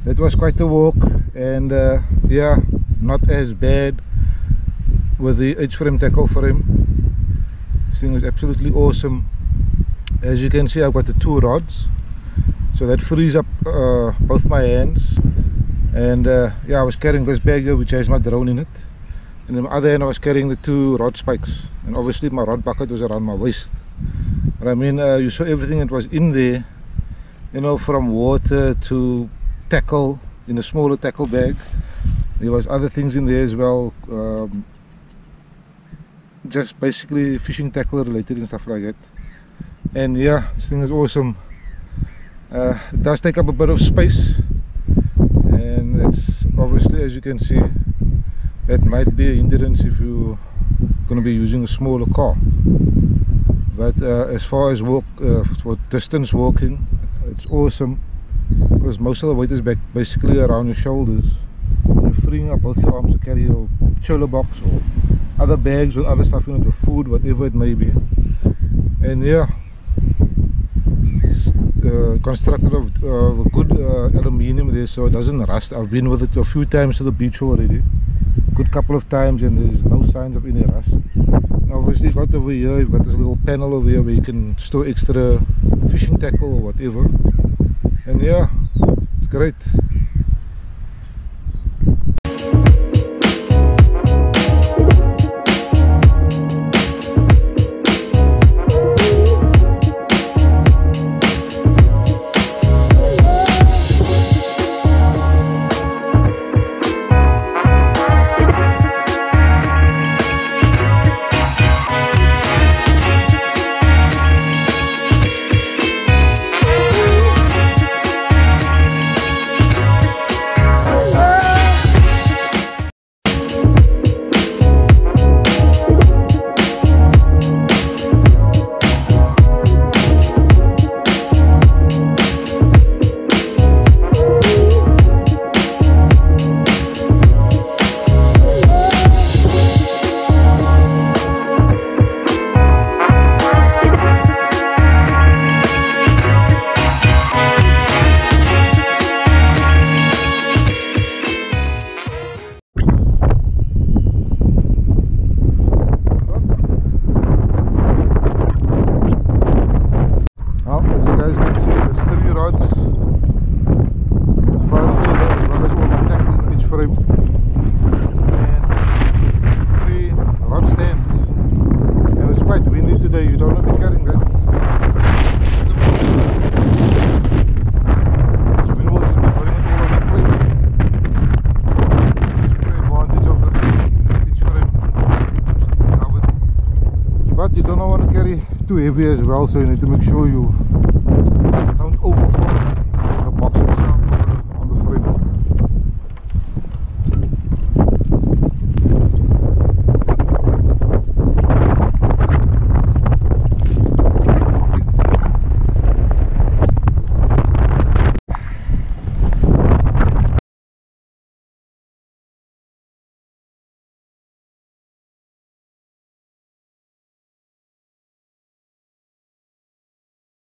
that was quite a walk, and yeah, not as bad with the H-frame tackle frame. This thing is absolutely awesome. As you can see, I've got the 2 rods, so that frees up both my hands. And yeah, I was carrying this bag here which has my drone in it, and on the other hand I was carrying the 2 rod spikes, and obviously my rod bucket was around my waist. But I mean, you saw everything that was in there, you know, from water to tackle in a smaller tackle bag. There was other things in there as well, just basically fishing tackle related and stuff like that. And yeah, this thing is awesome. It does take up a bit of space, and it's obviously, as you can see, that might be a hindrance if you're going to be using a smaller car. But as far as for distance walking, it's awesome, because most of the weight is basically around your shoulders. You're freeing up both your arms to carry your chola box or other bags or other stuff in it, your food, whatever it may be. And yeah, it's constructed of a good aluminium there, so it doesn't rust. I've been with it a few times to the beach already, good couple of times, and there's no signs of any rust. Obviously, you've got over here, you've got this little panel over here where you can store extra fishing tackle or whatever. And yeah, it's great. Too heavy as well, so you need to make sure you